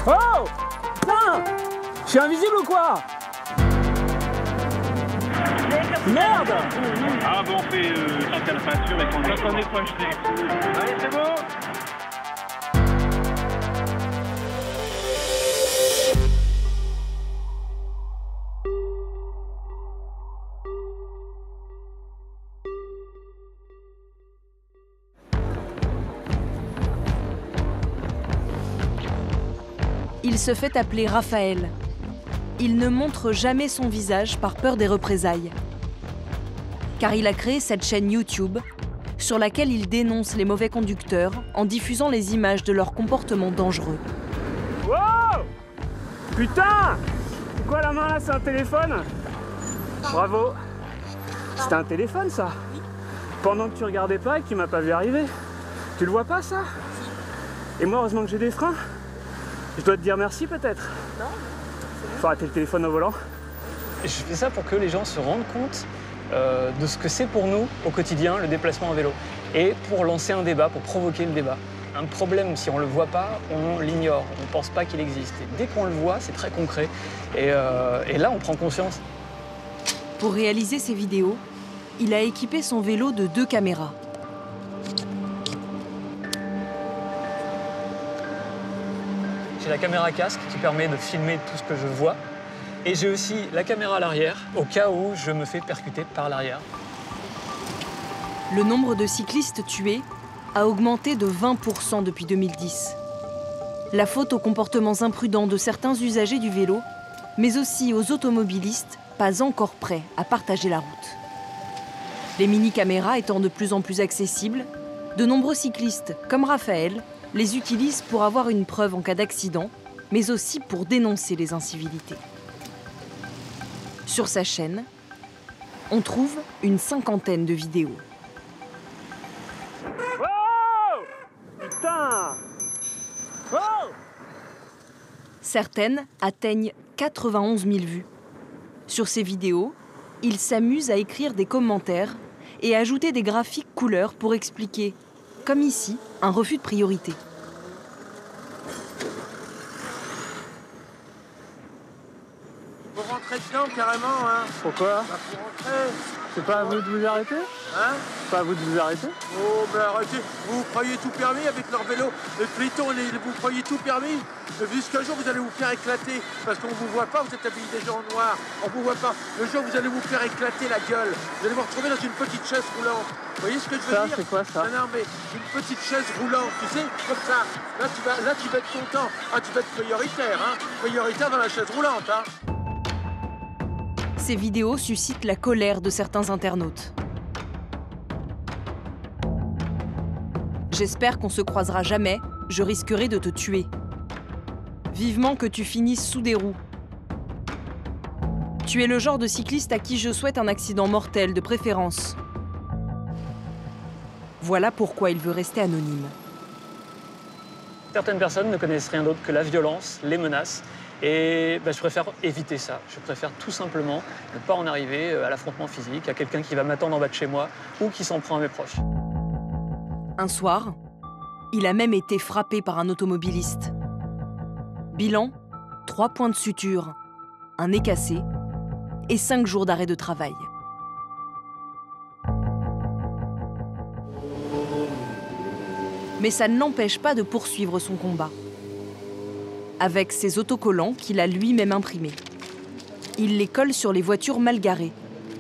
Oh! Putain! Je suis invisible ou quoi? Merde! Ah bon, on fait chacun la peinture et qu'on est projeté. Allez, c'est bon? Il se fait appeler Raphaël. Il ne montre jamais son visage par peur des représailles. Car il a créé cette chaîne YouTube sur laquelle il dénonce les mauvais conducteurs en diffusant les images de leur comportement dangereux. Wow! Putain! C'est quoi la main là? C'est un téléphone? Bravo! C'était un téléphone ça? Pendant que tu regardais pas et que tu m'as pas vu arriver. Tu le vois pas ça? Et moi heureusement que j'ai des freins. Je dois te dire merci peut-être? Non. Faut arrêter le téléphone au volant. Je fais ça pour que les gens se rendent compte de ce que c'est pour nous au quotidien le déplacement en vélo. Et pour lancer un débat, pour provoquer le débat. Un problème, si on ne le voit pas, on l'ignore, on ne pense pas qu'il existe. Et dès qu'on le voit, c'est très concret. Et là, on prend conscience. Pour réaliser ces vidéos, il a équipé son vélo de 2 caméras. J'ai la caméra casque qui permet de filmer tout ce que je vois. Et j'ai aussi la caméra à l'arrière, au cas où je me fais percuter par l'arrière. Le nombre de cyclistes tués a augmenté de 20% depuis 2010. La faute aux comportements imprudents de certains usagers du vélo, mais aussi aux automobilistes pas encore prêts à partager la route. Les mini-caméras étant de plus en plus accessibles, de nombreux cyclistes, comme Raphaël, les utilisent pour avoir une preuve en cas d'accident, mais aussi pour dénoncer les incivilités. Sur sa chaîne, on trouve une 50aine de vidéos. Wow! Putain! Wow! Certaines atteignent 91 000 vues. Sur ces vidéos, il s'amuse à écrire des commentaires et à ajouter des graphiques couleurs pour expliquer, comme ici, un refus de priorité. Faut rentrer dedans carrément, hein. Pourquoi? Bah, faut rentrer. C'est pas à vous de vous arrêter? Hein? C'est pas à vous de vous arrêter? Oh, mais arrêtez. Vous croyez tout permis avec leur vélo? Les piétons, vous croyez tout permis? Jusqu'un jour, vous allez vous faire éclater. Parce qu'on vous voit pas, vous êtes habillés déjà en noir. On vous voit pas. Le jour, vous allez vous faire éclater la gueule. Vous allez vous retrouver dans une petite chaise roulante. Vous voyez ce que je veux dire? C'est quoi ça? Non, mais une petite chaise roulante, tu sais, comme ça. Là, tu vas être content. Ah, tu vas être prioritaire, hein. Prioritaire dans la chaise roulante, hein. Ces vidéos suscitent la colère de certains internautes. J'espère qu'on se croisera jamais, je risquerai de te tuer. Vivement que tu finisses sous des roues. Tu es le genre de cycliste à qui je souhaite un accident mortel de préférence. Voilà pourquoi il veut rester anonyme. Certaines personnes ne connaissent rien d'autre que la violence, les menaces. Et je préfère éviter ça. Je préfère tout simplement ne pas en arriver à l'affrontement physique, à quelqu'un qui va m'attendre en bas de chez moi ou qui s'en prend à mes proches. Un soir, il a même été frappé par un automobiliste. Bilan, 3 points de suture, un nez cassé et 5 jours d'arrêt de travail. Mais ça ne l'empêche pas de poursuivre son combat. Avec ses autocollants qu'il a lui-même imprimés. Il les colle sur les voitures mal garées.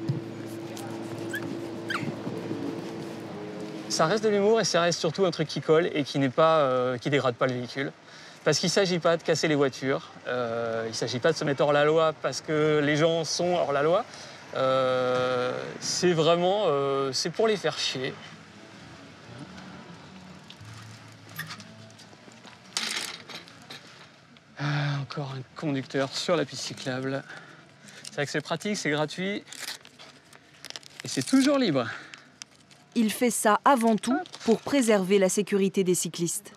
Ça reste de l'humour et ça reste surtout un truc qui colle et qui dégrade pas le véhicule. Parce qu'il ne s'agit pas de casser les voitures, il ne s'agit pas de se mettre hors la loi parce que les gens sont hors la loi. C'est vraiment c'est pour les faire chier. Encore un conducteur sur la piste cyclable. C'est vrai que c'est pratique, c'est gratuit et c'est toujours libre. Il fait ça avant tout pour préserver la sécurité des cyclistes.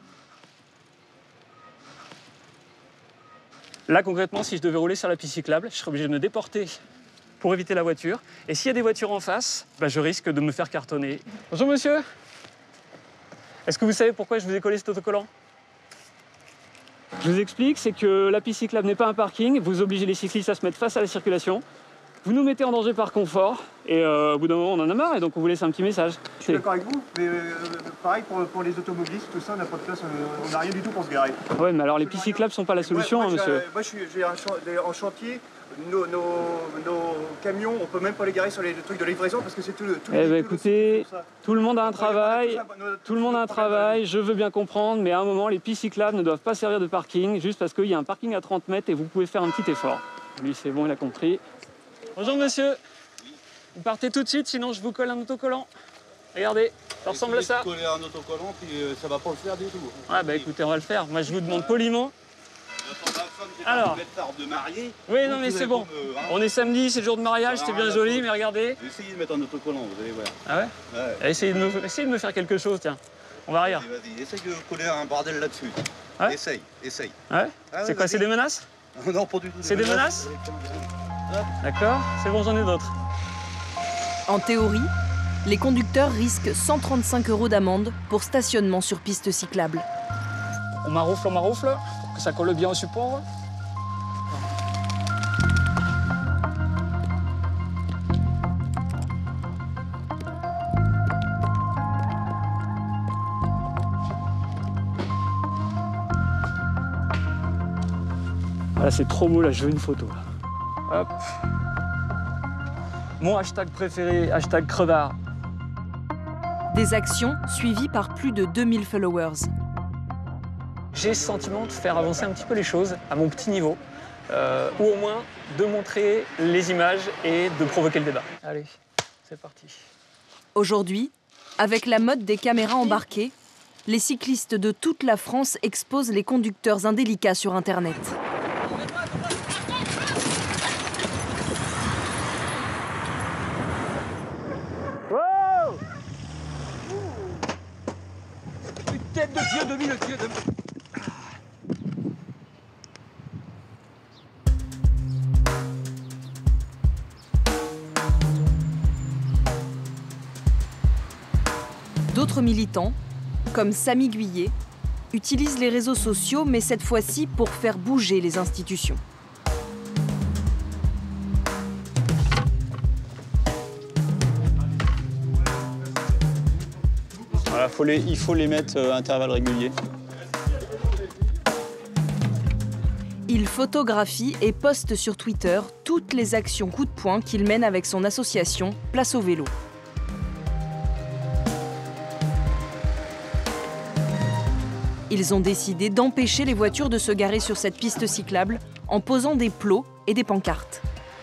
Là, concrètement, si je devais rouler sur la piste cyclable, je serais obligé de me déporter pour éviter la voiture. Et s'il y a des voitures en face, je risque de me faire cartonner. Bonjour, monsieur. Est-ce que vous savez pourquoi je vous ai collé cet autocollant? Je vous explique, c'est que la piste cyclable n'est pas un parking, vous obligez les cyclistes à se mettre face à la circulation, vous nous mettez en danger par confort, et au bout d'un moment on en a marre, et donc on vous laisse un petit message. Je suis d'accord avec vous, mais pareil pour les automobilistes, tout ça, on n'a pas de place, on n'a rien du tout pour se garer. Ouais, mais alors les pistes cyclables sont pas la solution, moi, hein, monsieur. Moi je suis en chantier, nos camions, on peut même pas les garer sur les trucs de livraison parce que c'est tout le... Eh ben écoutez, tout le monde a un travail, je veux bien comprendre, mais à un moment, les pistes cyclables ne doivent pas servir de parking, juste parce qu'il y a un parking à 30 mètres et vous pouvez faire un petit effort. Lui, c'est bon, il a compris. Bonjour monsieur, vous partez tout de suite, sinon je vous colle un autocollant. Regardez, ça ressemble à ça. Coller un autocollant, puis ça va pas le faire du tout. Ah bah écoutez, on va le faire. Moi, je vous demande poliment. Alors, de mariée. oui, non mais c'est bon. On est samedi, c'est le jour de mariage, c'est bien joli, mais regardez. Essayez de mettre un autocollant, vous allez voir. Ah ouais, Ouais. Essayez de me faire quelque chose, tiens. On va rire. Vas-y, essaye de coller un bordel là-dessus. Ouais. Essaye. Ouais. Ah ouais, C'est quoi, c'est des menaces? Non, pas du tout. C'est des menaces? D'accord, c'est bon, j'en ai d'autres. En théorie, les conducteurs risquent 135 € d'amende pour stationnement sur piste cyclable. On maroufle, que ça colle bien au support. Voilà, c'est trop beau là, je veux une photo. Là. Hop. Mon hashtag préféré, hashtag crevard. Des actions suivies par plus de 2000 followers. J'ai ce sentiment de faire avancer un petit peu les choses à mon petit niveau, ou au moins de montrer les images et de provoquer le débat. Allez, c'est parti. Aujourd'hui, avec la mode des caméras embarquées, les cyclistes de toute la France exposent les conducteurs indélicats sur Internet. Wow! Une tête de pied, demi le pied, demi. D'autres militants, comme Samy Guyet, utilisent les réseaux sociaux, mais cette fois-ci pour faire bouger les institutions. Voilà, il faut les mettre à intervalles réguliers. Il photographie et poste sur Twitter toutes les actions coup de poing qu'il mène avec son association Place au vélo. Ils ont décidé d'empêcher les voitures de se garer sur cette piste cyclable en posant des plots et des pancartes.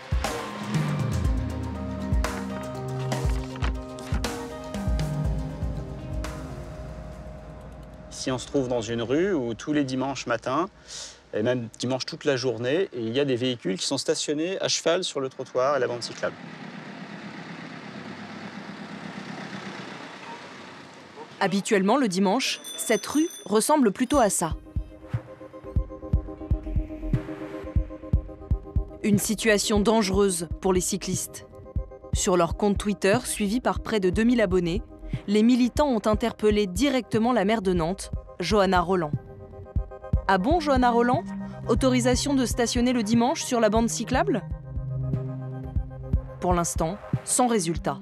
Ici, on se trouve dans une rue où tous les dimanches matins, et même dimanche toute la journée, et il y a des véhicules qui sont stationnés à cheval sur le trottoir et la bande cyclable. Habituellement, le dimanche, cette rue ressemble plutôt à ça. Une situation dangereuse pour les cyclistes. Sur leur compte Twitter, suivi par près de 2000 abonnés, les militants ont interpellé directement la maire de Nantes, Johanna Rolland. Ah bon, Johanna Rolland? Autorisation de stationner le dimanche sur la bande cyclable? Pour l'instant, sans résultat.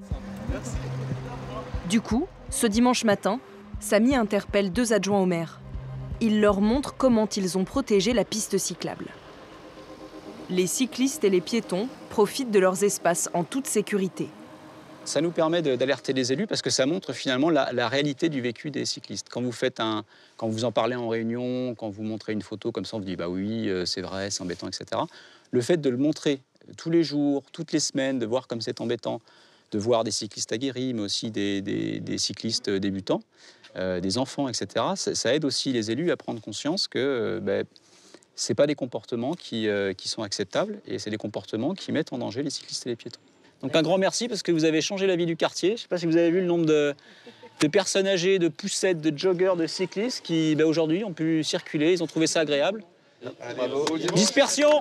Du coup, ce dimanche matin, Samy interpelle 2 adjoints au maire. Il leur montre comment ils ont protégé la piste cyclable. Les cyclistes et les piétons profitent de leurs espaces en toute sécurité. Ça nous permet d'alerter les élus parce que ça montre finalement la réalité du vécu des cyclistes. Quand vous en parlez en réunion, quand vous montrez une photo comme ça, on vous dit bah oui, c'est vrai, c'est embêtant, etc. Le fait de le montrer tous les jours, toutes les semaines, de voir comme c'est embêtant, de voir des cyclistes aguerris, mais aussi des cyclistes débutants, des enfants, etc. Ça aide aussi les élus à prendre conscience que ce n'est pas des comportements qui sont acceptables et c'est des comportements qui mettent en danger les cyclistes et les piétons. Donc un grand merci parce que vous avez changé la vie du quartier. Je ne sais pas si vous avez vu le nombre de personnes âgées, de poussettes, de joggers, de cyclistes qui aujourd'hui ont pu circuler, ils ont trouvé ça agréable. Bravo. Dispersion.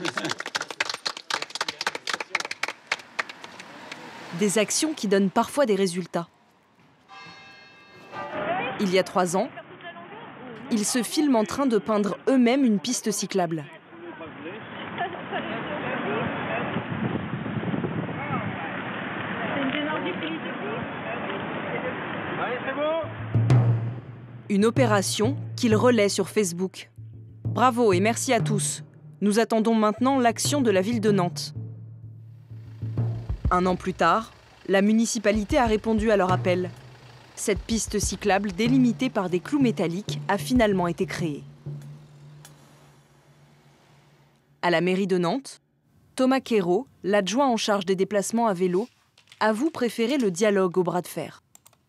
Des actions qui donnent parfois des résultats. Il y a 3 ans, Ils se filment en train de peindre eux-mêmes une piste cyclable. Une opération qu'ils relaient sur Facebook. Bravo et merci à tous. Nous attendons maintenant l'action de la ville de Nantes. 1 an plus tard, la municipalité a répondu à leur appel. Cette piste cyclable délimitée par des clous métalliques a finalement été créée. À la mairie de Nantes, Thomas Quérault, l'adjoint en charge des déplacements à vélo, avoue préférer le dialogue au bras de fer.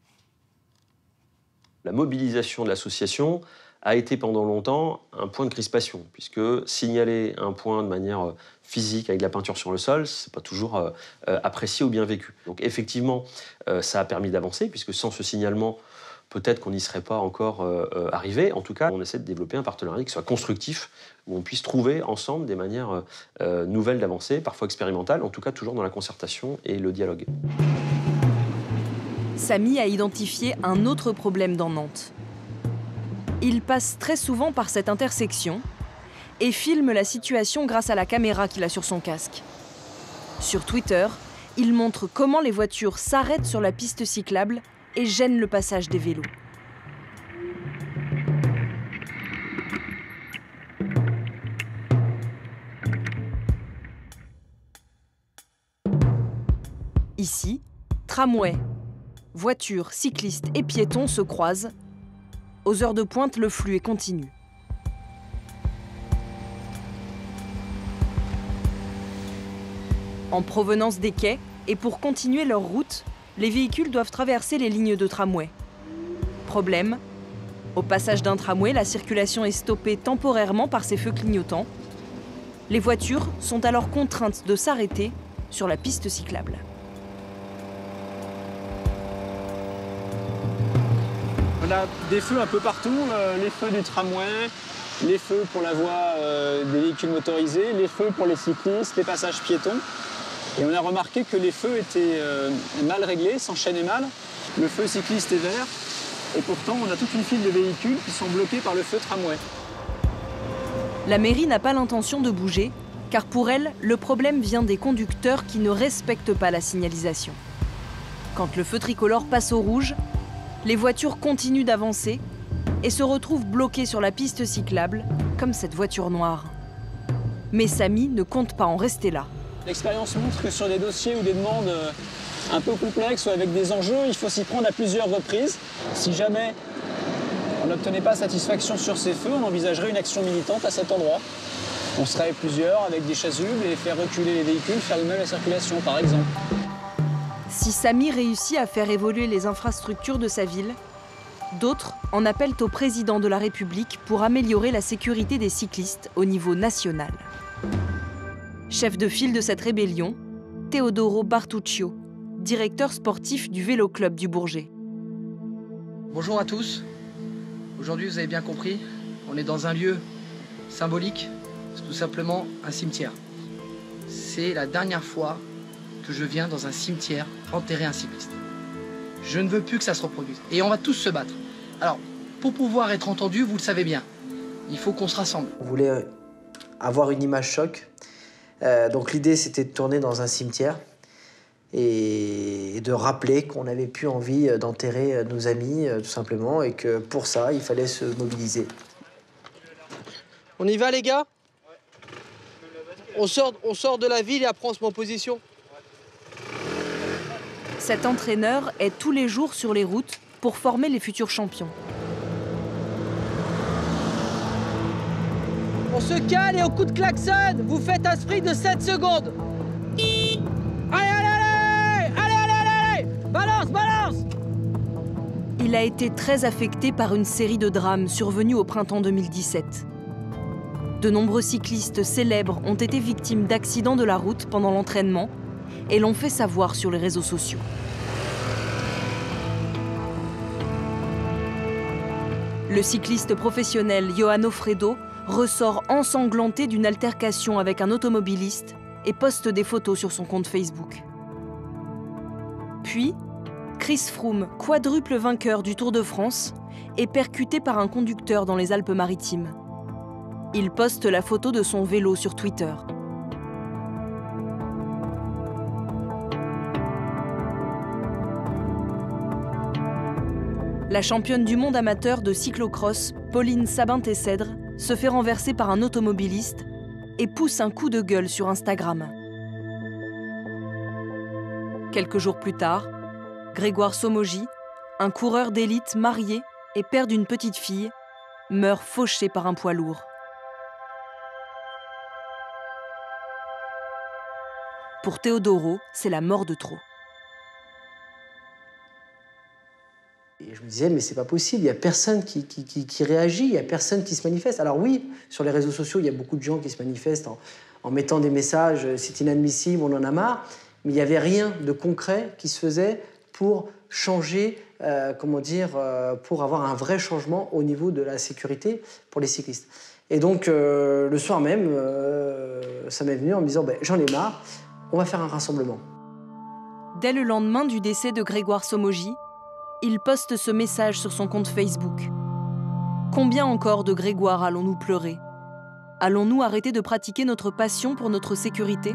La mobilisation de l'association a été pendant longtemps un point de crispation, puisque signaler un point de manière physique avec de la peinture sur le sol, c'est pas toujours apprécié ou bien vécu. Donc effectivement, ça a permis d'avancer, puisque sans ce signalement, peut-être qu'on n'y serait pas encore arrivé. En tout cas, on essaie de développer un partenariat qui soit constructif, où on puisse trouver ensemble des manières nouvelles d'avancer, parfois expérimentales, en tout cas toujours dans la concertation et le dialogue. Samy a identifié un autre problème dans Nantes. Il passe très souvent par cette intersection et filme la situation grâce à la caméra qu'il a sur son casque. Sur Twitter, il montre comment les voitures s'arrêtent sur la piste cyclable et gênent le passage des vélos. Ici, tramway, voitures, cyclistes et piétons se croisent. Aux heures de pointe, le flux est continu. En provenance des quais et pour continuer leur route, les véhicules doivent traverser les lignes de tramway. Problème, au passage d'un tramway, la circulation est stoppée temporairement par ces feux clignotants. Les voitures sont alors contraintes de s'arrêter sur la piste cyclable. On a des feux un peu partout, les feux du tramway, les feux pour la voie des véhicules motorisés, les feux pour les cyclistes, les passages piétons. Et on a remarqué que les feux étaient mal réglés, s'enchaînaient mal. Le feu cycliste est vert et pourtant on a toute une file de véhicules qui sont bloqués par le feu tramway. La mairie n'a pas l'intention de bouger, car pour elle, le problème vient des conducteurs qui ne respectent pas la signalisation. Quand le feu tricolore passe au rouge, les voitures continuent d'avancer et se retrouvent bloquées sur la piste cyclable, comme cette voiture noire. Mais Samy ne compte pas en rester là. L'expérience montre que sur des dossiers ou des demandes un peu complexes ou avec des enjeux, il faut s'y prendre à plusieurs reprises. Si jamais on n'obtenait pas satisfaction sur ces feux, on envisagerait une action militante à cet endroit. On serait plusieurs avec des chasubles et faire reculer les véhicules, faire de même la circulation par exemple. Si Samy réussit à faire évoluer les infrastructures de sa ville, d'autres en appellent au président de la République pour améliorer la sécurité des cyclistes au niveau national. Chef de file de cette rébellion, Teodoro Bartuccio, directeur sportif du Vélo Club du Bourget. Bonjour à tous. Aujourd'hui, vous avez bien compris, on est dans un lieu symbolique, c'est tout simplement un cimetière. C'est la dernière fois que je viens dans un cimetière enterrer un cycliste. Je ne veux plus que ça se reproduise. Et on va tous se battre. Alors, pour pouvoir être entendu, vous le savez bien, il faut qu'on se rassemble. On voulait avoir une image choc. Donc l'idée, c'était de tourner dans un cimetière et de rappeler qu'on n'avait plus envie d'enterrer nos amis, tout simplement, et que pour ça, il fallait se mobiliser. On y va, les gars ? On sort de la ville et après on se met en position. Cet entraîneur est tous les jours sur les routes pour former les futurs champions. On se cale et au coup de klaxon, vous faites un sprint de 7 secondes. Allez, balance. Il a été très affecté par une série de drames survenus au printemps 2017. De nombreux cyclistes célèbres ont été victimes d'accidents de la route pendant l'entraînement et l'ont fait savoir sur les réseaux sociaux. Le cycliste professionnel Johan Fredo ressort ensanglanté d'une altercation avec un automobiliste et poste des photos sur son compte Facebook. Puis, Chris Froome, quadruple vainqueur du Tour de France, est percuté par un conducteur dans les Alpes-Maritimes. Il poste la photo de son vélo sur Twitter. La championne du monde amateur de cyclocross, Pauline Sabin-Tessèdre, se fait renverser par un automobiliste et pousse un coup de gueule sur Instagram. Quelques jours plus tard, Grégoire Somogy, un coureur d'élite marié et père d'une petite fille, meurt fauché par un poids lourd. Pour Théodoro, c'est la mort de trop. Et je me disais, mais c'est pas possible, il n'y a personne qui réagit, il n'y a personne qui se manifeste. Alors oui, sur les réseaux sociaux, il y a beaucoup de gens qui se manifestent en mettant des messages, c'est inadmissible, on en a marre, mais il n'y avait rien de concret qui se faisait pour changer, pour avoir un vrai changement au niveau de la sécurité pour les cyclistes. Et donc, le soir même, ça m'est venu en me disant, j'en ai marre, on va faire un rassemblement. Dès le lendemain du décès de Grégoire Somogy, il poste ce message sur son compte Facebook. Combien encore de Grégoire allons-nous pleurer? Allons-nous arrêter de pratiquer notre passion pour notre sécurité?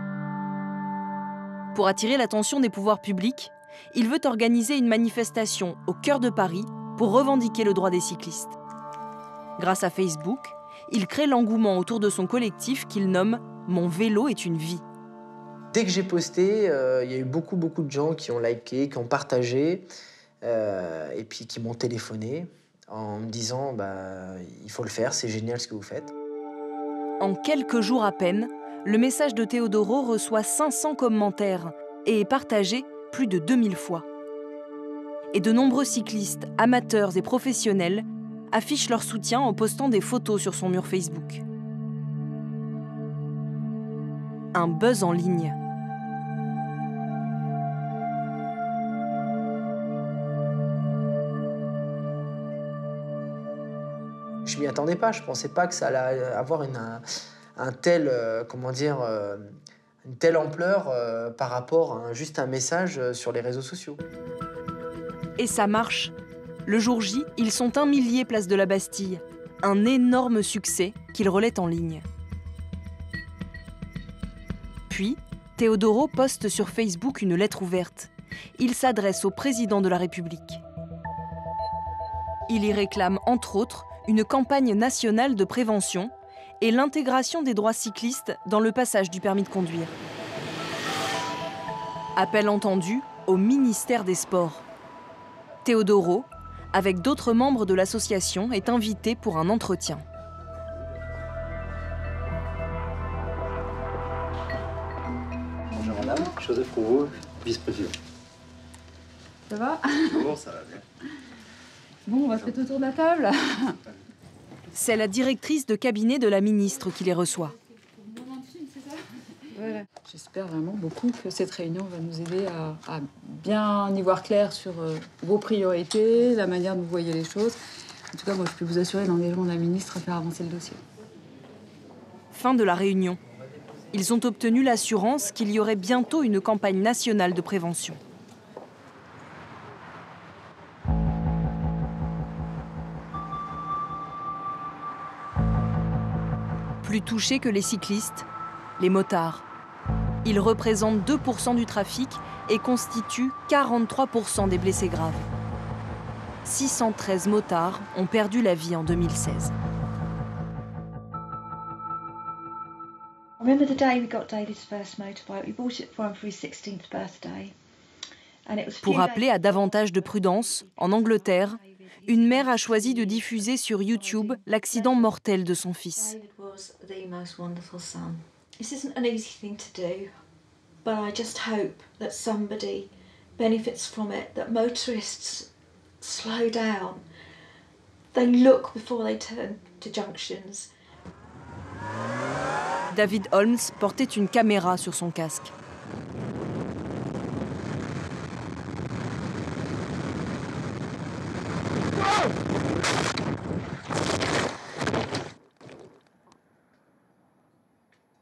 Pour attirer l'attention des pouvoirs publics, il veut organiser une manifestation au cœur de Paris pour revendiquer le droit des cyclistes. Grâce à Facebook, il crée l'engouement autour de son collectif qu'il nomme « Mon vélo est une vie ». Dès que j'ai posté, il y a eu beaucoup de gens qui ont liké, qui ont partagé, et puis qui m'ont téléphoné en me disant il faut le faire, c'est génial ce que vous faites. En quelques jours à peine, le message de Théodoro reçoit 500 commentaires et est partagé plus de 2000 fois. Et de nombreux cyclistes, amateurs et professionnels affichent leur soutien en postant des photos sur son mur Facebook. Un buzz en ligne. Je m'y attendais pas, je pensais pas que ça allait avoir une telle ampleur par rapport à juste un message sur les réseaux sociaux. Et ça marche. Le jour J, ils sont 1 millier place de la Bastille. Un énorme succès qu'ils relaient en ligne. Puis, Théodoro poste sur Facebook une lettre ouverte. Il s'adresse au président de la République. Il y réclame, entre autres, une campagne nationale de prévention et l'intégration des droits cyclistes dans le passage du permis de conduire. Appel entendu au ministère des Sports. Théodoro, avec d'autres membres de l'association, est invité pour un entretien. Bonjour madame, Joseph Rouveau, vice-président. Ça va? Bonjour, ça va bien. Bon, on va se mettre autour de la table. C'est la directrice de cabinet de la ministre qui les reçoit. Voilà. J'espère vraiment beaucoup que cette réunion va nous aider à bien y voir clair sur vos priorités, la manière dont vous voyez les choses. En tout cas, moi, je peux vous assurer l'engagement de la ministre à faire avancer le dossier. Fin de la réunion. Ils ont obtenu l'assurance qu'il y aurait bientôt une campagne nationale de prévention. Plus touchés que les cyclistes, les motards. Ils représentent 2% du trafic et constituent 43% des blessés graves. 613 motards ont perdu la vie en 2016. I remember the day we got David's first motorbike. We bought it for him for his 16th birthday. And it was Pour appeler à davantage de prudence, en Angleterre, une mère a choisi de diffuser sur YouTube l'accident mortel de son fils. David was the most wonderful son. This isn't an easy thing to do, but I just hope that somebody benefits from it, that motorists slow down. They look before they turn to junctions. David Holmes portait une caméra sur son casque.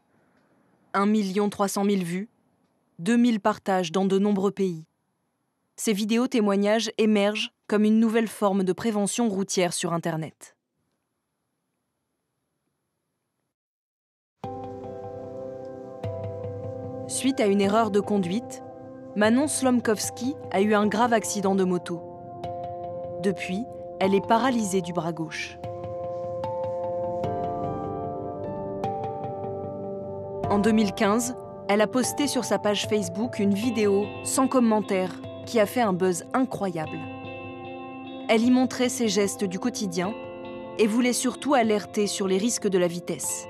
« 1 300 000 vues, 2000 partages dans de nombreux pays. ces vidéos témoignages émergent comme une nouvelle forme de prévention routière sur Internet. Suite à une erreur de conduite, Manon Slomkowski a eu un grave accident de moto. Depuis, elle est paralysée du bras gauche. En 2015, elle a posté sur sa page Facebook une vidéo sans commentaire qui a fait un buzz incroyable. Elle y montrait ses gestes du quotidien et voulait surtout alerter sur les risques de la vitesse.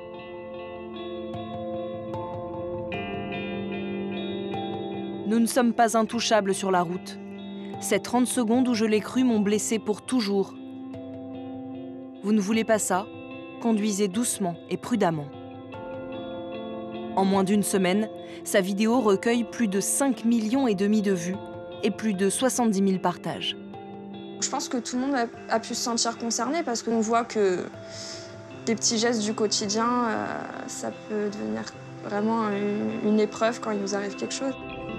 Nous ne sommes pas intouchables sur la route. Ces 30 secondes où je l'ai cru m'ont blessé pour toujours. Vous ne voulez pas ça? Conduisez doucement et prudemment. En moins d'une semaine, sa vidéo recueille plus de 5,5 millions de vues et plus de 70 000 partages. Je pense que tout le monde a pu se sentir concerné parce qu'on voit que des petits gestes du quotidien, ça peut devenir vraiment une épreuve quand il nous arrive quelque chose.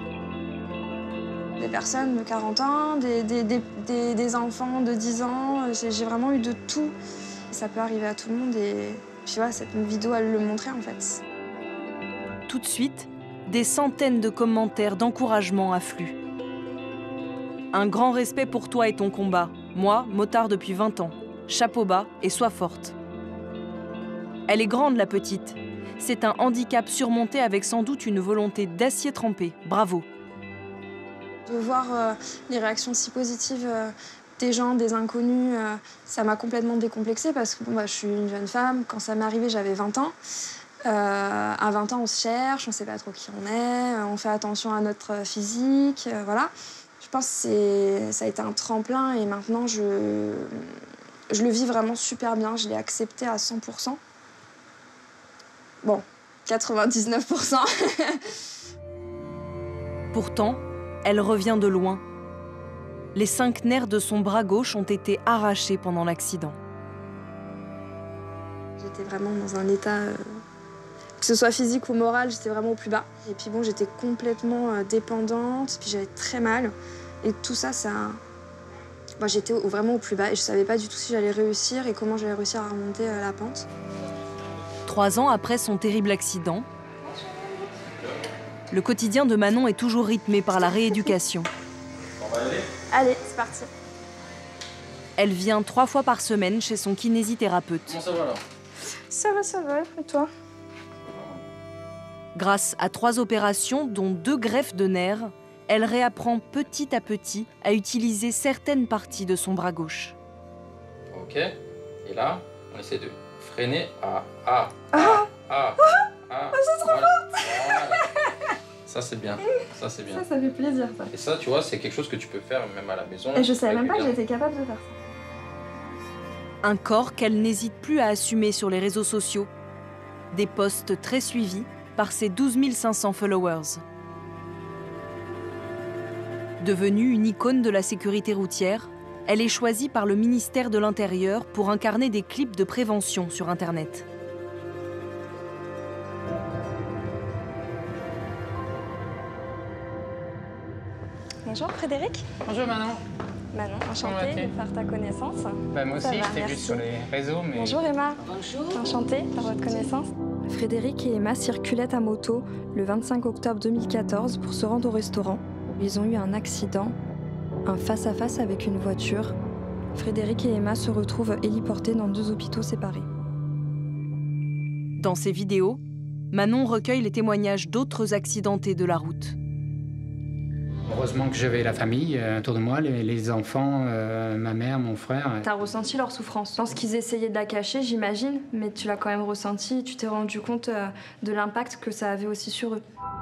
Des personnes de 40 ans, des enfants de 10 ans, j'ai vraiment eu de tout. Ça peut arriver à tout le monde et puis voilà, cette vidéo, elle le montrait en fait. Tout de suite, des centaines de commentaires d'encouragement affluent. Un grand respect pour toi et ton combat. Moi, motard depuis 20 ans. Chapeau bas et sois forte. Elle est grande, la petite. C'est un handicap surmonté avec sans doute une volonté d'acier trempé. Bravo. De voir les réactions si positives des gens, des inconnus, ça m'a complètement décomplexée parce que bon, je suis une jeune femme. Quand ça m'est arrivé, j'avais 20 ans. À 20 ans, on se cherche, on ne sait pas trop qui on est, on fait attention à notre physique, voilà. Je pense que ça a été un tremplin et maintenant, je le vis vraiment super bien. Je l'ai accepté à 100%. Bon, 99%. Pourtant, elle revient de loin. Les 5 nerfs de son bras gauche ont été arrachés pendant l'accident. J'étais vraiment dans un état, que ce soit physique ou moral, j'étais vraiment au plus bas. Et puis bon, j'étais complètement dépendante, puis j'avais très mal. Et tout ça, j'étais vraiment au plus bas et je savais pas du tout si j'allais réussir et comment j'allais réussir à remonter la pente. 3 ans après son terrible accident, le quotidien de Manon est toujours rythmé par la rééducation. Allez, c'est parti. Elle vient 3 fois par semaine chez son kinésithérapeute. Comment ça va alors? Ça va, et toi? Grâce à 3 opérations, dont 2 greffes de nerfs, elle réapprend petit à petit à utiliser certaines parties de son bras gauche. Ok, et là, on essaie de freiner. C'est trop fort. Ça c'est bien, ça c'est bien. Ça fait plaisir, ça. Et ça, tu vois, c'est quelque chose que tu peux faire même à la maison. Et je savais même pas que j'étais capable de faire ça. Un corps qu'elle n'hésite plus à assumer sur les réseaux sociaux. Des posts très suivis par ses 12 500 followers. Devenue une icône de la sécurité routière, elle est choisie par le ministère de l'Intérieur pour incarner des clips de prévention sur Internet. Bonjour Frédéric. Bonjour Manon. Manon, enchantée de faire ta connaissance. Moi aussi, je t'ai vu sur les réseaux, mais... Bonjour Emma. Bonjour. Enchantée de faire votre connaissance. Frédéric et Emma circulaient à moto le 25 octobre 2014 pour se rendre au restaurant. Ils ont eu un accident, un face-à-face avec une voiture. Frédéric et Emma se retrouvent héliportés dans 2 hôpitaux séparés. Dans ces vidéos, Manon recueille les témoignages d'autres accidentés de la route. Heureusement que j'avais la famille autour de moi, les enfants, ma mère, mon frère. T'as ressenti leur souffrance. Je pense qu'ils essayaient de la cacher, j'imagine, mais tu l'as quand même ressenti. Tu t'es rendu compte de l'impact que ça avait aussi sur eux.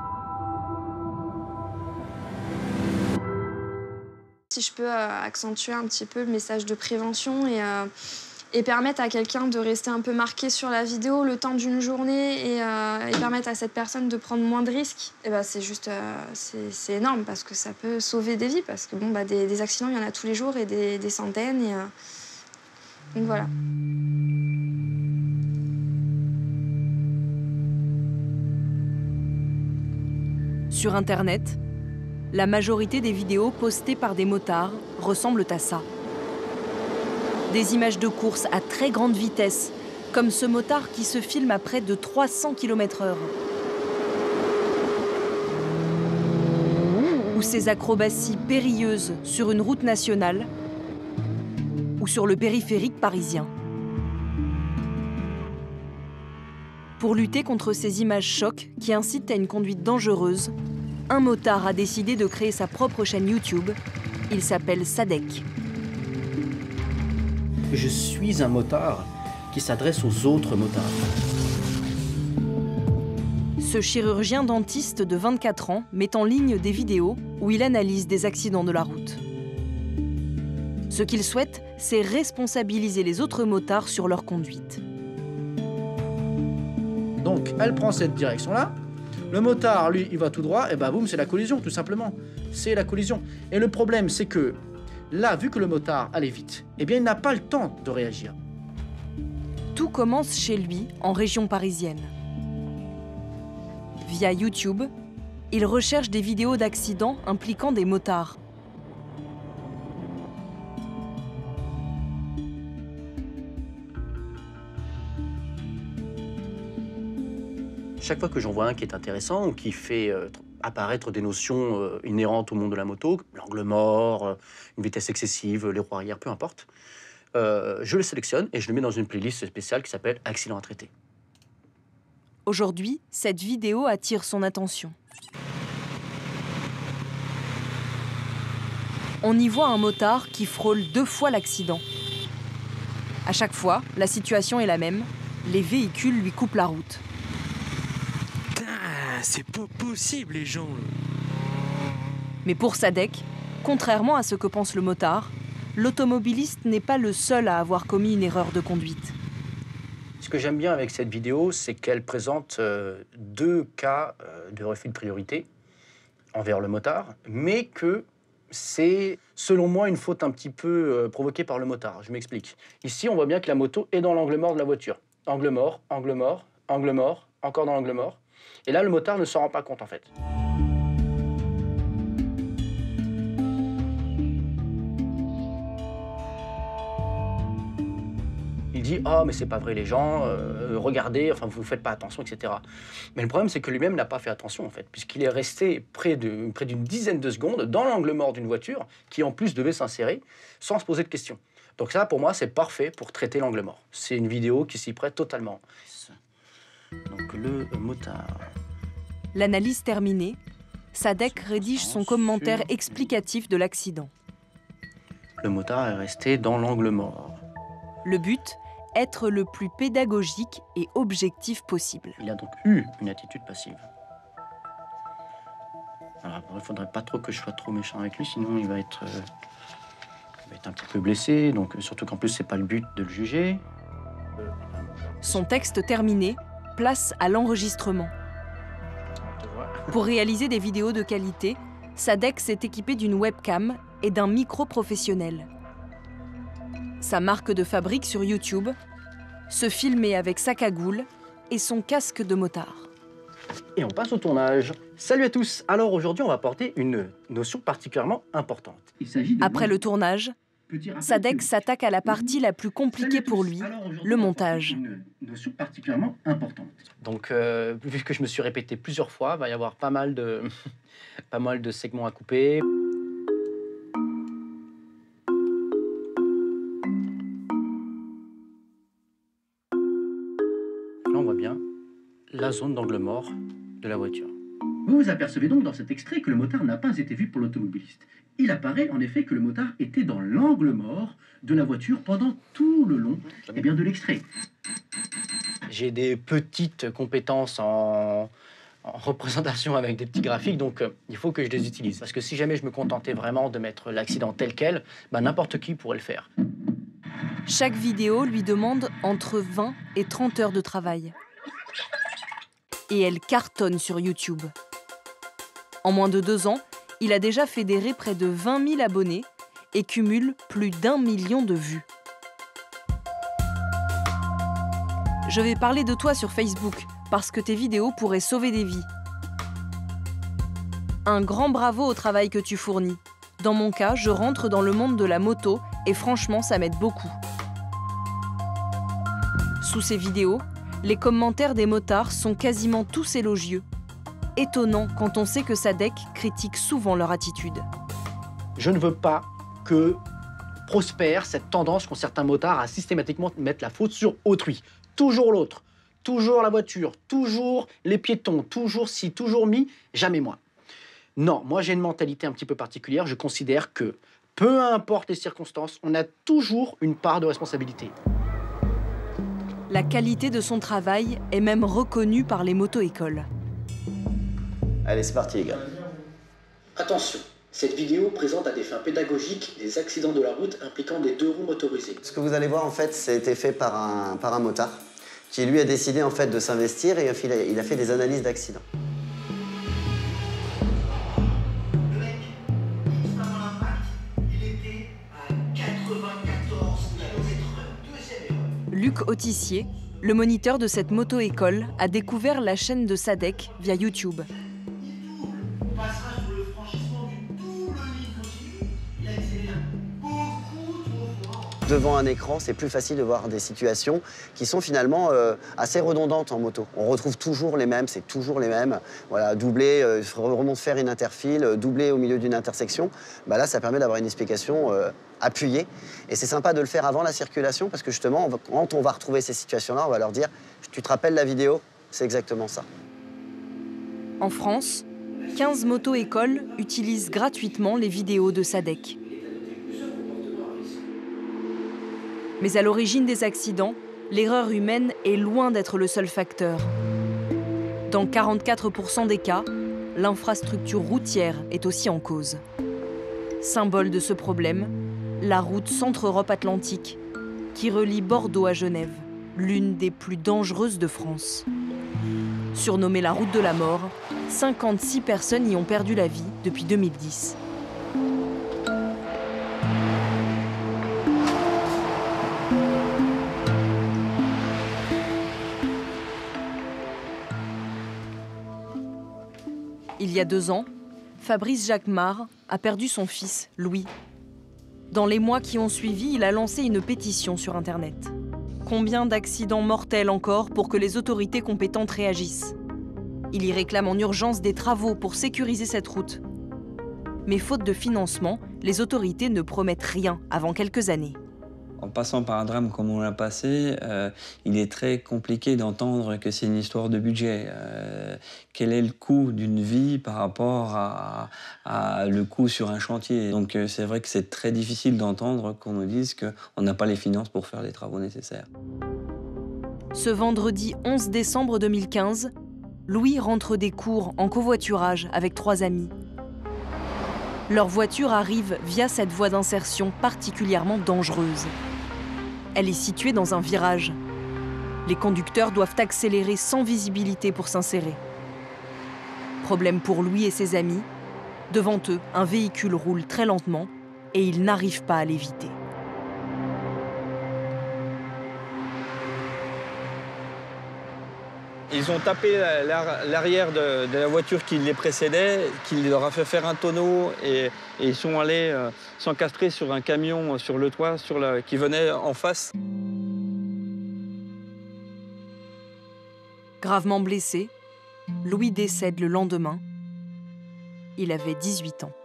Si je peux accentuer un petit peu le message de prévention et permettre à quelqu'un de rester un peu marqué sur la vidéo le temps d'une journée et permettre à cette personne de prendre moins de risques, et c'est juste c'est énorme parce que ça peut sauver des vies parce que des accidents il y en a tous les jours et des centaines donc voilà. Sur Internet, La majorité des vidéos postées par des motards ressemblent à ça. Des images de course à très grande vitesse, comme ce motard qui se filme à près de 300 km/h. Ou ces acrobaties périlleuses sur une route nationale ou sur le périphérique parisien. Pour lutter contre ces images chocs qui incitent à une conduite dangereuse, un motard a décidé de créer sa propre chaîne YouTube. Il s'appelle Sadek. Je suis un motard qui s'adresse aux autres motards. Ce chirurgien dentiste de 24 ans met en ligne des vidéos où il analyse des accidents de la route. Ce qu'il souhaite, c'est responsabiliser les autres motards sur leur conduite. Donc, elle prend cette direction-là. Le motard, lui, il va tout droit, et bah boum, c'est la collision, tout simplement. C'est la collision. Et le problème, c'est que là, vu que le motard allait vite, eh bien, il n'a pas le temps de réagir. Tout commence chez lui, en région parisienne. Via YouTube, il recherche des vidéos d'accidents impliquant des motards. Chaque fois que j'en vois un qui est intéressant ou qui fait apparaître des notions inhérentes au monde de la moto, l'angle mort, une vitesse excessive, les roues arrière, peu importe, je le sélectionne et je le mets dans une playlist spéciale qui s'appelle « Accident à traiter ». Aujourd'hui, cette vidéo attire son attention. On y voit un motard qui frôle 2 fois l'accident. À chaque fois, la situation est la même. Les véhicules lui coupent la route. C'est pas possible, les gens. Mais pour Sadek, contrairement à ce que pense le motard, l'automobiliste n'est pas le seul à avoir commis une erreur de conduite. Ce que j'aime bien avec cette vidéo, c'est qu'elle présente 2 cas de refus de priorité envers le motard, mais que c'est, selon moi, une faute un petit peu provoquée par le motard. Je m'explique. Ici, on voit bien que la moto est dans l'angle mort de la voiture. Angle mort, angle mort, angle mort, encore dans l'angle mort. Et là, le motard ne s'en rend pas compte, en fait. Il dit « Ah, mais c'est pas vrai, les gens, regardez, enfin, vous faites pas attention, etc. » Mais le problème, c'est que lui-même n'a pas fait attention, en fait, puisqu'il est resté près d'une dizaine de secondes dans l'angle mort d'une voiture qui, en plus, devait s'insérer sans se poser de questions. Donc ça, pour moi, c'est parfait pour traiter l'angle mort. C'est une vidéo qui s'y prête totalement. Donc le motard. L'analyse terminée, Sadek rédige son commentaire explicatif de l'accident. Le motard est resté dans l'angle mort. Le but, être le plus pédagogique et objectif possible. Il a donc eu une attitude passive. Alors après, il ne faudrait pas trop que je sois trop méchant avec lui, sinon il va être un petit peu blessé, donc surtout qu'en plus, c'est pas le but de le juger. Son texte terminé, place à l'enregistrement. Pour réaliser des vidéos de qualité, Sadek s'est équipé d'une webcam et d'un micro professionnel. Sa marque de fabrique sur YouTube, se filmer avec sa cagoule et son casque de motard. Et on passe au tournage. Salut à tous. Alors aujourd'hui, on va porter une notion particulièrement importante. Après le tournage, Sadek s'attaque à la partie la plus compliquée pour lui, le montage. Une notion particulièrement importante. Donc, vu que je me suis répété plusieurs fois, il va y avoir pas mal de segments à couper. Là, on voit bien la zone d'angle mort de la voiture. Vous vous apercevez donc dans cet extrait que le motard n'a pas été vu pour l'automobiliste. Il apparaît en effet que le motard était dans l'angle mort de la voiture pendant tout le long de l'extrait. J'ai des petites compétences en représentation avec des petits graphiques, donc il faut que je les utilise. Parce que si jamais je me contentais vraiment de mettre l'accident tel quel, n'importe qui pourrait le faire. Chaque vidéo lui demande entre 20 et 30 heures de travail. Et elle cartonne sur YouTube. En moins de 2 ans, il a déjà fédéré près de 20 000 abonnés et cumule plus d'1 million de vues. Je vais parler de toi sur Facebook parce que tes vidéos pourraient sauver des vies. Un grand bravo au travail que tu fournis. Dans mon cas, je rentre dans le monde de la moto et franchement, ça m'aide beaucoup. Sous ces vidéos, les commentaires des motards sont quasiment tous élogieux. Étonnant quand on sait que Sadek critique souvent leur attitude. Je ne veux pas que prospère cette tendance qu'ont certains motards à systématiquement mettre la faute sur autrui. Toujours l'autre, toujours la voiture, toujours les piétons, toujours ci, toujours mi, jamais moi. Non, moi j'ai une mentalité un petit peu particulière. Je considère que, peu importe les circonstances, on a toujours une part de responsabilité. La qualité de son travail est même reconnue par les moto-écoles. Allez, c'est parti les gars. Attention, cette vidéo présente à des fins pédagogiques des accidents de la route impliquant des 2 roues motorisées. Ce que vous allez voir en fait, ça a été fait par un motard qui lui a décidé en fait de s'investir et il a fait des analyses d'accidents. Le mec, juste avant l'impact, il était à 94 km/h. Deuxième erreur. Luc Autissier, le moniteur de cette moto-école, a découvert la chaîne de Sadek via YouTube. On passera sur le franchissement du double ligne continue. Il accélère beaucoup trop fort. Devant un écran, c'est plus facile de voir des situations qui sont finalement assez redondantes en moto. On retrouve toujours les mêmes, c'est toujours les mêmes. Voilà, doubler, remonte faire une interfile, doubler au milieu d'une intersection. Bah là, ça permet d'avoir une explication appuyée. Et c'est sympa de le faire avant la circulation parce que justement, quand on va retrouver ces situations-là, on va leur dire « Tu te rappelles la vidéo ?» C'est exactement ça. En France, 15 moto-écoles utilisent gratuitement les vidéos de Sadek. Mais à l'origine des accidents, l'erreur humaine est loin d'être le seul facteur. Dans 44% des cas, l'infrastructure routière est aussi en cause. Symbole de ce problème, la route Centre-Europe-Atlantique, qui relie Bordeaux à Genève, l'une des plus dangereuses de France. Surnommée la route de la mort, 56 personnes y ont perdu la vie depuis 2010. Il y a 2 ans, Fabrice Jacquemart a perdu son fils, Louis. Dans les mois qui ont suivi, il a lancé une pétition sur Internet. Combien d'accidents mortels encore pour que les autorités compétentes réagissent? Il y réclame en urgence des travaux pour sécuriser cette route. Mais faute de financement, les autorités ne promettent rien avant quelques années. En passant par un drame comme on l'a passé, il est très compliqué d'entendre que c'est une histoire de budget. Quel est le coût d'une vie par rapport à le coût sur un chantier? Donc c'est vrai que c'est très difficile d'entendre qu'on nous dise qu'on n'a pas les finances pour faire les travaux nécessaires. Ce vendredi 11 décembre 2015, Louis rentre des cours en covoiturage avec 3 amis. Leur voiture arrive via cette voie d'insertion particulièrement dangereuse. Elle est située dans un virage. Les conducteurs doivent accélérer sans visibilité pour s'insérer. Problème pour Louis et ses amis. Devant eux, un véhicule roule très lentement et ils n'arrivent pas à l'éviter. Ils ont tapé l'arrière de la voiture qui les précédait, qui leur a fait faire un tonneau et ils sont allés s'encastrer sur un camion sur le toit qui venait en face. Gravement blessé, Louis décède le lendemain. Il avait 18 ans.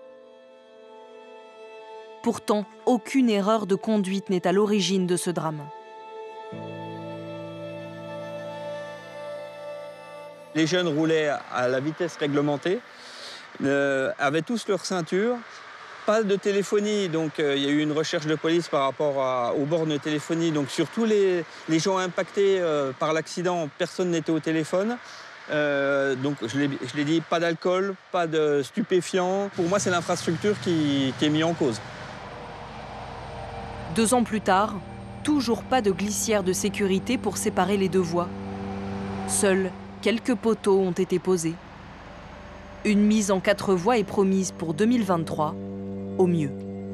Pourtant, aucune erreur de conduite n'est à l'origine de ce drame. Les jeunes roulaient à la vitesse réglementée, avaient tous leur ceinture, pas de téléphonie, donc il y a eu une recherche de police par rapport aux bornes de téléphonie. Donc sur tous les gens impactés par l'accident, personne n'était au téléphone. Donc je l'ai dit, pas d'alcool, pas de stupéfiants. Pour moi, c'est l'infrastructure qui est mise en cause. 2 ans plus tard, toujours pas de glissière de sécurité pour séparer les 2 voies. Seuls quelques poteaux ont été posés. Une mise en 4 voies est promise pour 2023, au mieux.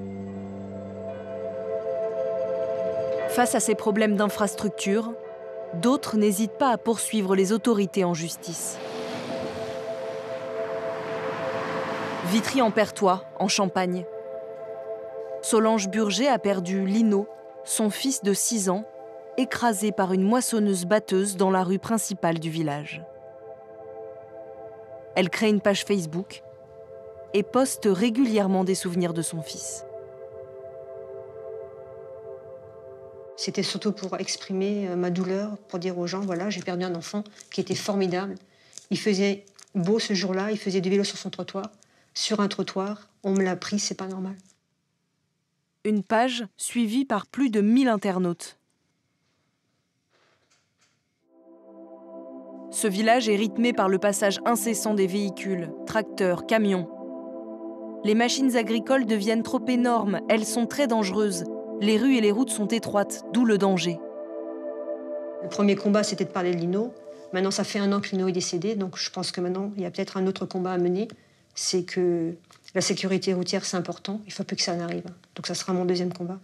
Face à ces problèmes d'infrastructure, d'autres n'hésitent pas à poursuivre les autorités en justice. Vitry-en-Perthois, en Champagne. Solange Burger a perdu Lino, son fils de 6 ans, écrasé par une moissonneuse-batteuse dans la rue principale du village. Elle crée une page Facebook et poste régulièrement des souvenirs de son fils. C'était surtout pour exprimer ma douleur, pour dire aux gens, voilà, j'ai perdu un enfant qui était formidable. Il faisait beau ce jour-là, il faisait du vélo sur son trottoir. Sur un trottoir, on me l'a pris, c'est pas normal. Une page suivie par plus de 1000 internautes. Ce village est rythmé par le passage incessant des véhicules, tracteurs, camions. Les machines agricoles deviennent trop énormes, elles sont très dangereuses. Les rues et les routes sont étroites, d'où le danger. Le premier combat, c'était de parler de Lino. Maintenant, ça fait 1 an que Lino est décédé, donc je pense que maintenant, il y a peut-être un autre combat à mener. C'est que la sécurité routière, c'est important. Il ne faut plus que ça n'arrive. Donc ça sera mon 2e combat.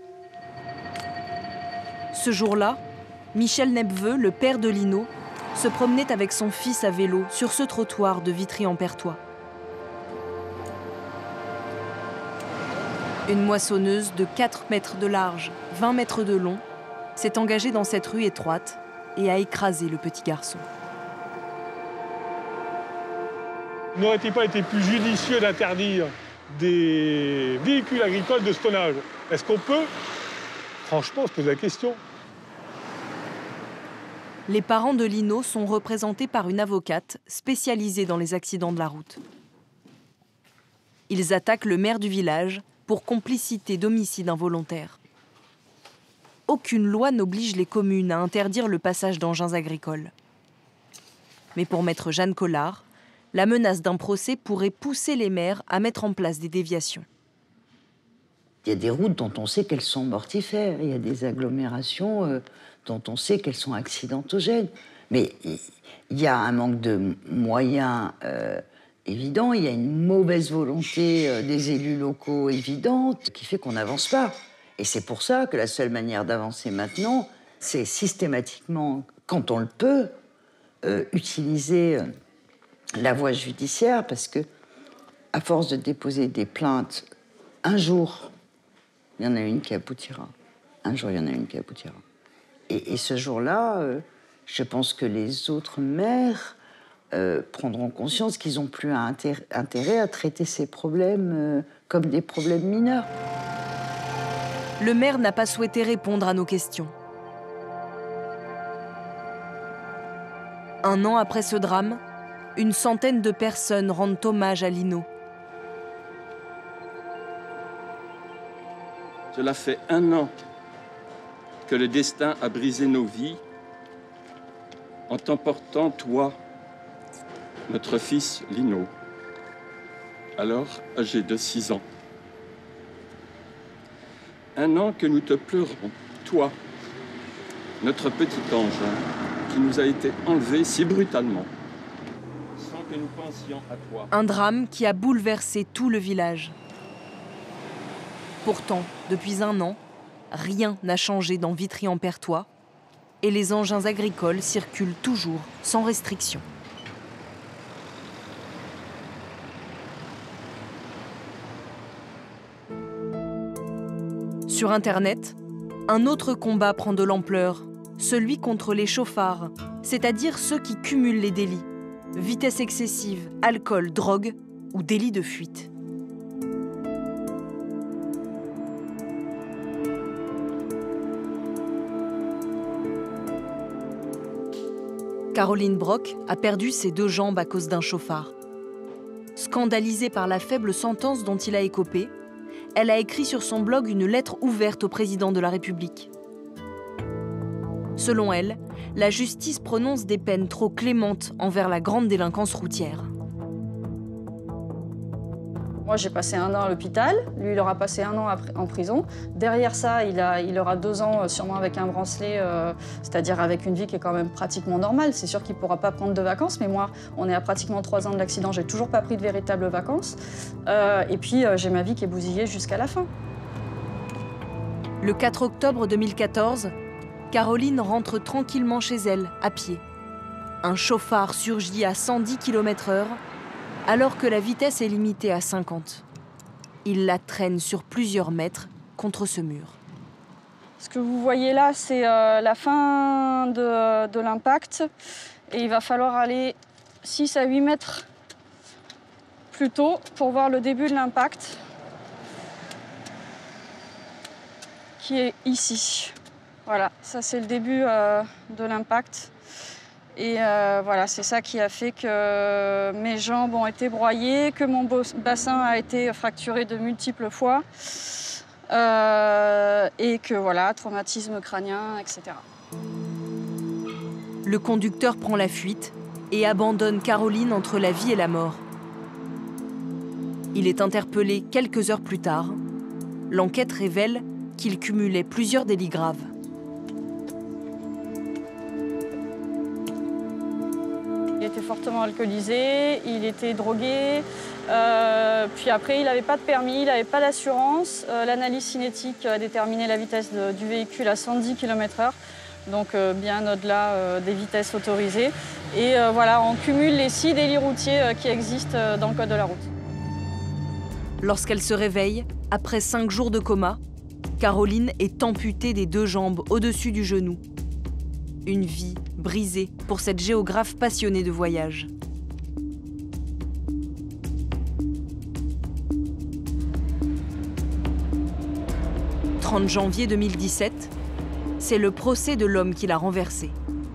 Ce jour-là, Michel Nepveu, le père de Lino, se promenait avec son fils à vélo sur ce trottoir de Vitry-en-Perthois. Une moissonneuse de 4 mètres de large, 20 mètres de long, s'est engagée dans cette rue étroite et a écrasé le petit garçon. N'aurait-il pas été plus judicieux d'interdire des véhicules agricoles de ce tonnage? Est-ce qu'on peut? Franchement, on se pose la question. Les parents de Lino sont représentés par une avocate spécialisée dans les accidents de la route. Ils attaquent le maire du village pour complicité d'homicide involontaire. Aucune loi n'oblige les communes à interdire le passage d'engins agricoles. Mais pour maître Jeanne Collard, la menace d'un procès pourrait pousser les maires à mettre en place des déviations. Il y a des routes dont on sait qu'elles sont mortifères, il y a des agglomérations dont on sait qu'elles sont accidentogènes. Mais il y a un manque de moyens évident, il y a une mauvaise volonté des élus locaux évidente qui fait qu'on n'avance pas. Et c'est pour ça que la seule manière d'avancer maintenant, c'est systématiquement, quand on le peut, utiliser la voie judiciaire, parce que à force de déposer des plaintes, un jour, il y en a une qui aboutira. Un jour, il y en a une qui aboutira. Et ce jour-là, je pense que les autres maires prendront conscience qu'ils n'ont plus intérêt à traiter ces problèmes comme des problèmes mineurs. Le maire n'a pas souhaité répondre à nos questions. 1 an après ce drame, une centaine de personnes rendent hommage à Lino. Cela fait 1 an que le destin a brisé nos vies en t'emportant, toi, notre fils Lino, alors âgé de 6 ans. 1 an que nous te pleurons, toi, notre petit ange, qui nous a été enlevé si brutalement, sans que nous pensions à toi. Un drame qui a bouleversé tout le village. Pourtant, depuis 1 an, rien n'a changé dans Vitry-en-Perthois et les engins agricoles circulent toujours sans restriction. Sur Internet, un autre combat prend de l'ampleur, celui contre les chauffards, c'est-à-dire ceux qui cumulent les délits, vitesse excessive, alcool, drogue ou délit de fuite. Caroline Brock a perdu ses 2 jambes à cause d'un chauffard. Scandalisée par la faible sentence dont il a écopé, elle a écrit sur son blog une lettre ouverte au président de la République. Selon elle, la justice prononce des peines trop clémentes envers la grande délinquance routière. Moi, j'ai passé 1 an à l'hôpital. Lui, il aura passé 1 an en prison. Derrière ça, il aura 2 ans sûrement avec un bracelet, c'est-à-dire avec une vie qui est quand même pratiquement normale. C'est sûr qu'il ne pourra pas prendre de vacances, mais moi, on est à pratiquement 3 ans de l'accident. J'ai toujours pas pris de véritables vacances. Et puis, j'ai ma vie qui est bousillée jusqu'à la fin. Le 4 octobre 2014, Caroline rentre tranquillement chez elle, à pied. Un chauffard surgit à 110 km/h alors que la vitesse est limitée à 50. Il la traîne sur plusieurs mètres contre ce mur. Ce que vous voyez là, c'est la fin de l'impact. Et il va falloir aller 6 à 8 mètres plus tôt pour voir le début de l'impact, qui est ici. Voilà, ça c'est le début de l'impact. Et voilà, c'est ça qui a fait que mes jambes ont été broyées, que mon bassin a été fracturé de multiples fois. Et que voilà, traumatisme crânien, etc. Le conducteur prend la fuite et abandonne Caroline entre la vie et la mort. Il est interpellé quelques heures plus tard. L'enquête révèle qu'il cumulait plusieurs délits graves. Il était fortement alcoolisé, il était drogué, puis après il n'avait pas de permis, il n'avait pas d'assurance. L'analyse cinétique a déterminé la vitesse du véhicule à 110 km/h, donc bien au-delà des vitesses autorisées. Et voilà, on cumule les 6 délits routiers qui existent dans le code de la route. Lorsqu'elle se réveille, après 5 jours de coma, Caroline est amputée des 2 jambes au-dessus du genou. Une vie brisée pour cette géographe passionnée de voyage. « 30 janvier 2017, c'est le procès de l'homme qui l'a renversée.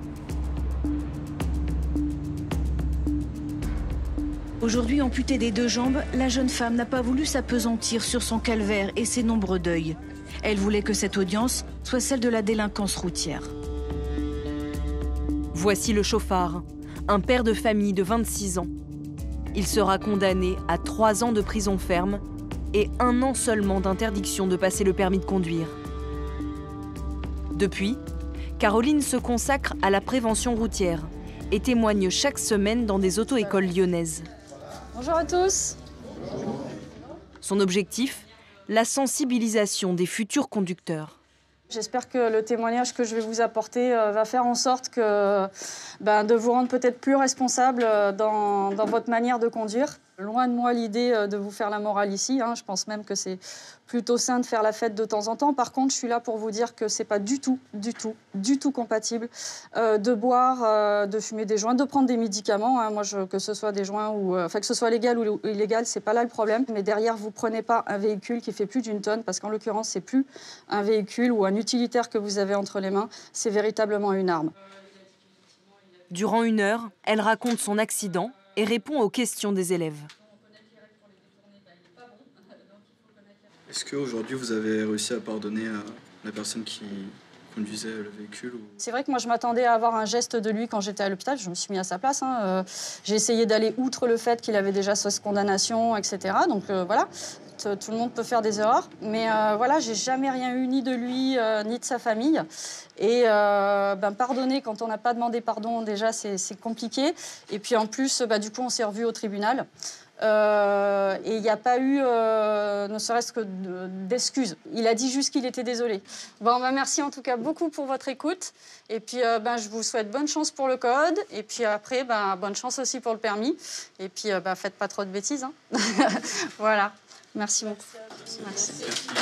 Aujourd'hui amputée des 2 jambes, la jeune femme n'a pas voulu s'appesantir sur son calvaire et ses nombreux deuils. Elle voulait que cette audience soit celle de la délinquance routière. Voici le chauffard, un père de famille de 26 ans. Il sera condamné à 3 ans de prison ferme et 1 an seulement d'interdiction de passer le permis de conduire. Depuis, Caroline se consacre à la prévention routière et témoigne chaque semaine dans des auto-écoles lyonnaises. Bonjour à tous. Son objectif, la sensibilisation des futurs conducteurs. J'espère que le témoignage que je vais vous apporter va faire en sorte de vous rendre peut-être plus responsable dans votre manière de conduire. Loin de moi l'idée de vous faire la morale ici. Je pense même que c'est plutôt sain de faire la fête de temps en temps. Par contre, je suis là pour vous dire que c'est pas du tout compatible de boire, de fumer des joints, de prendre des médicaments. Moi, que ce soit des joints ou que ce soit légal ou illégal, c'est pas là le problème. Mais derrière, vous prenez pas un véhicule qui fait plus d'1 tonne, parce qu'en l'occurrence, c'est plus un véhicule ou un utilitaire que vous avez entre les mains, c'est véritablement une arme. Durant 1 heure, elle raconte son accident et répond aux questions des élèves. Est-ce qu'aujourd'hui, vous avez réussi à pardonner à la personne qui conduisait le véhicule C'est vrai que moi, je m'attendais à avoir un geste de lui quand j'étais à l'hôpital. Je me suis mis à sa place. J'ai essayé d'aller outre le fait qu'il avait déjà 16 condamnations, etc. Donc voilà, tout le monde peut faire des erreurs. Mais voilà, j'ai jamais rien eu ni de lui, ni de sa famille. Et pardonner quand on n'a pas demandé pardon, déjà, c'est compliqué. Et puis en plus, du coup, on s'est revus au tribunal. Et il n'y a pas eu, ne serait-ce que d'excuses. Il a dit juste qu'il était désolé. Merci en tout cas beaucoup pour votre écoute. Et puis, je vous souhaite bonne chance pour le code. Et puis après, bonne chance aussi pour le permis. Et puis, faites pas trop de bêtises. Voilà. Merci beaucoup. Merci.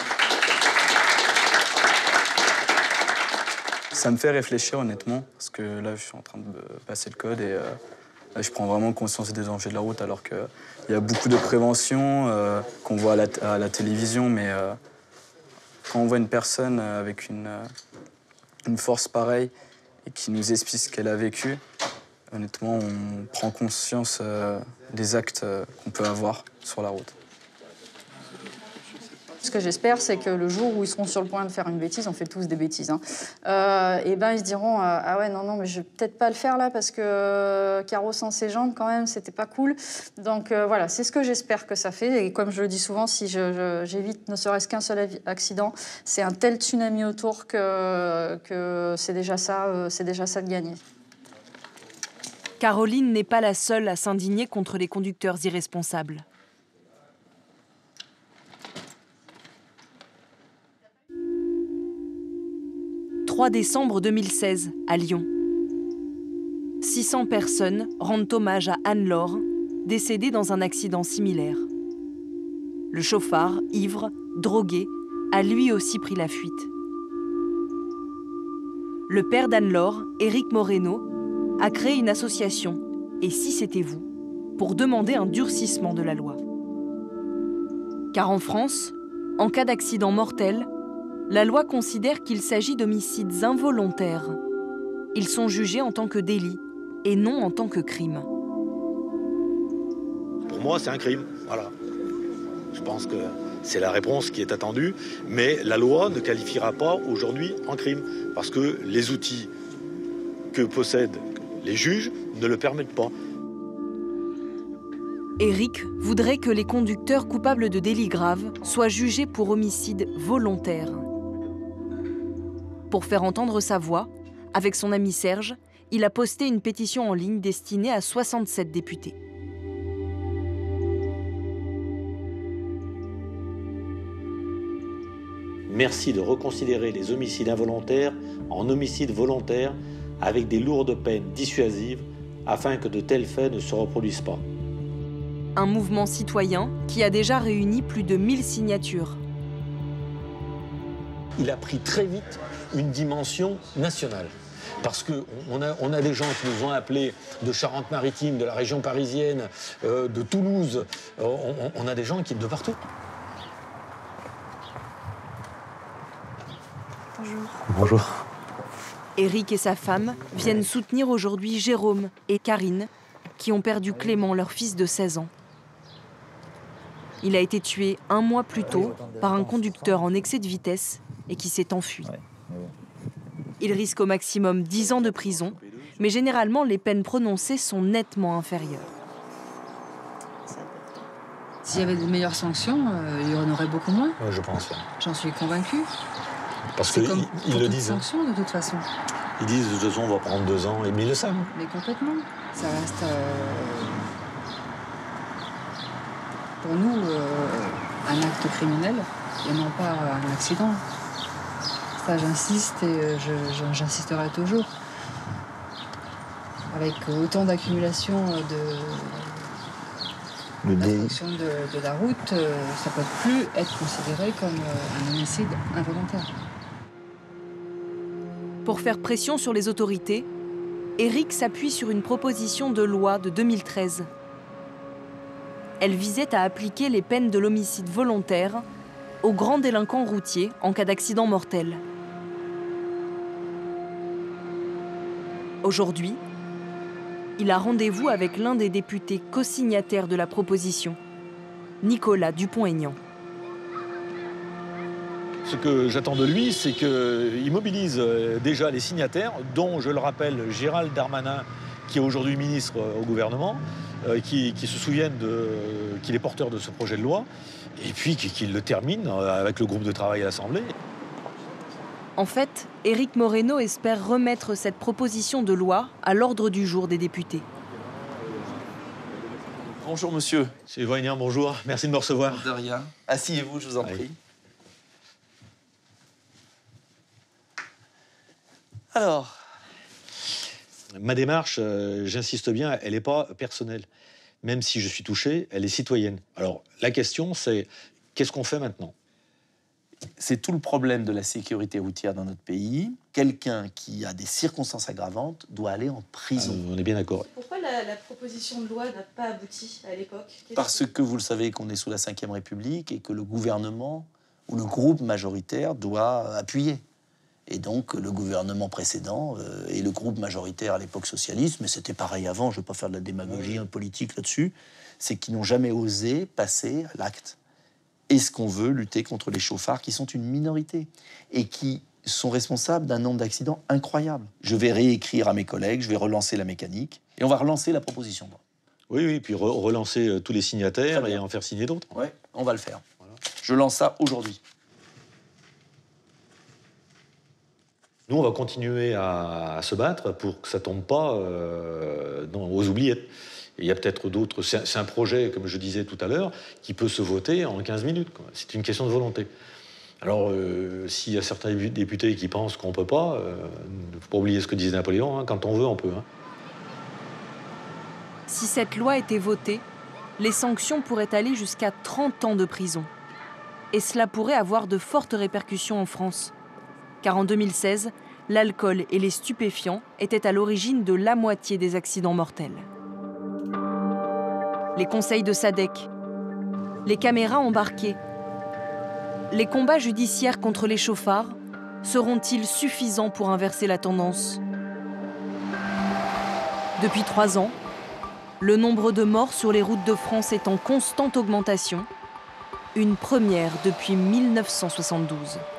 Ça me fait réfléchir honnêtement, parce que là, je suis en train de passer le code et je prends vraiment conscience des dangers de la route, alors qu'il y a beaucoup de prévention qu'on voit à la télévision, mais quand on voit une personne avec une force pareille et qui nous explique ce qu'elle a vécu, honnêtement, on prend conscience des actes qu'on peut avoir sur la route. Ce que j'espère, c'est que le jour où ils seront sur le point de faire une bêtise, on fait tous des bêtises, ils se diront ah ouais, non, mais je vais peut-être pas le faire là parce que Caro sans ses jambes, quand même, c'était pas cool. Donc voilà, c'est ce que j'espère que ça fait. Et comme je le dis souvent, si j'évite ne serait-ce qu'un seul accident, c'est un tel tsunami autour que c'est déjà ça de gagner. Caroline n'est pas la seule à s'indigner contre les conducteurs irresponsables. « 3 décembre 2016, à Lyon. 600 personnes rendent hommage à Anne-Laure, décédé dans un accident similaire. Le chauffard, ivre, drogué, a lui aussi pris la fuite. Le père d'Anne-Laure, Éric Moreno, a créé une association, Et si c'était vous, pour demander un durcissement de la loi. Car en France, en cas d'accident mortel, la loi considère qu'il s'agit d'homicides involontaires. Ils sont jugés en tant que délit et non en tant que crime. Pour moi, c'est un crime, voilà. Je pense que c'est la réponse qui est attendue, mais la loi ne qualifiera pas aujourd'hui en crime, parce que les outils que possèdent les juges ne le permettent pas. Éric voudrait que les conducteurs coupables de délits graves soient jugés pour homicide volontaire. Pour faire entendre sa voix, avec son ami Serge, il a posté une pétition en ligne destinée à 67 députés. Merci de reconsidérer les homicides involontaires en homicides volontaires avec des lourdes peines dissuasives afin que de tels faits ne se reproduisent pas. Un mouvement citoyen qui a déjà réuni plus de 1000 signatures. Il a pris très vite une dimension nationale. Parce qu'on a des gens qui nous ont appelés de Charente-Maritime, de la région parisienne, de Toulouse. On a des gens qui de partout. Bonjour. Bonjour. Éric et sa femme viennent soutenir aujourd'hui Jérôme et Karine, qui ont perdu Clément, leur fils de 16 ans. Il a été tué 1 mois plus tôt par un conducteur en excès de vitesse et qui s'est enfui. Il risque au maximum 10 ans de prison, mais généralement les peines prononcées sont nettement inférieures. S'il y avait de meilleures sanctions, il y en aurait beaucoup moins. Ouais, je pense. J'en suis convaincue. Parce qu'ils le disent. Sanction, de toute façon. Ils disent de toute façon on va prendre 2 ans, mais ils le savent. Mais complètement. Ça reste pour nous un acte criminel et non pas un accident. Ça, j'insiste et j'insisterai toujours. Avec autant d'accumulation d'infractions de la route, ça ne peut plus être considéré comme un homicide involontaire. Pour faire pression sur les autorités, Éric s'appuie sur une proposition de loi de 2013. Elle visait à appliquer les peines de l'homicide volontaire aux grands délinquants routiers en cas d'accident mortel. Aujourd'hui, il a rendez-vous avec l'un des députés co-signataires de la proposition, Nicolas Dupont-Aignan. Ce que j'attends de lui, c'est qu'il mobilise déjà les signataires, dont, je le rappelle, Gérald Darmanin, qui est aujourd'hui ministre au gouvernement, qui se souviennent qu'il est porteur de ce projet de loi, et puis qu'il le termine avec le groupe de travail à l'Assemblée. En fait, Éric Moreno espère remettre cette proposition de loi à l'ordre du jour des députés. Bonjour monsieur. Monsieur Voignard, bonjour. Merci de me recevoir. De rien. Asseyez-vous, je vous en prie. Alors, ma démarche, j'insiste bien, elle n'est pas personnelle. Même si je suis touché, elle est citoyenne. Alors, la question, c'est qu'est-ce qu'on fait maintenant ? C'est tout le problème de la sécurité routière dans notre pays. Quelqu'un qui a des circonstances aggravantes doit aller en prison. On est bien d'accord. Pourquoi la proposition de loi n'a pas abouti à l'époque? Parce que vous le savez qu'on est sous la Ve République et que le gouvernement ou le groupe majoritaire doit appuyer. Et donc, le gouvernement précédent et le groupe majoritaire à l'époque socialiste, mais c'était pareil avant, je ne vais pas faire de la démagogie politique là-dessus, c'est qu'ils n'ont jamais osé passer à l'acte. Est-ce qu'on veut lutter contre les chauffards qui sont une minorité et qui sont responsables d'un nombre d'accidents incroyable? Je vais réécrire à mes collègues, je vais relancer la mécanique et on va relancer la proposition de loi. Oui, puis relancer tous les signataires et en faire signer d'autres. Oui, on va le faire. Voilà. Je lance ça aujourd'hui. Nous, on va continuer à se battre pour que ça ne tombe pas aux oubliettes. Il y a peut-être d'autres... C'est un projet, comme je disais tout à l'heure, qui peut se voter en 15 minutes. C'est une question de volonté. Alors, s'il y a certains députés qui pensent qu'on ne peut pas, il ne faut pas oublier ce que disait Napoléon, hein, quand on veut, on peut. Hein. Si cette loi était votée, les sanctions pourraient aller jusqu'à 30 ans de prison. Et cela pourrait avoir de fortes répercussions en France. Car en 2016, l'alcool et les stupéfiants étaient à l'origine de la moitié des accidents mortels. Les conseils de SADC, les caméras embarquées, les combats judiciaires contre les chauffards seront-ils suffisants pour inverser la tendance ? Depuis 3 ans, le nombre de morts sur les routes de France est en constante augmentation, une première depuis 1972.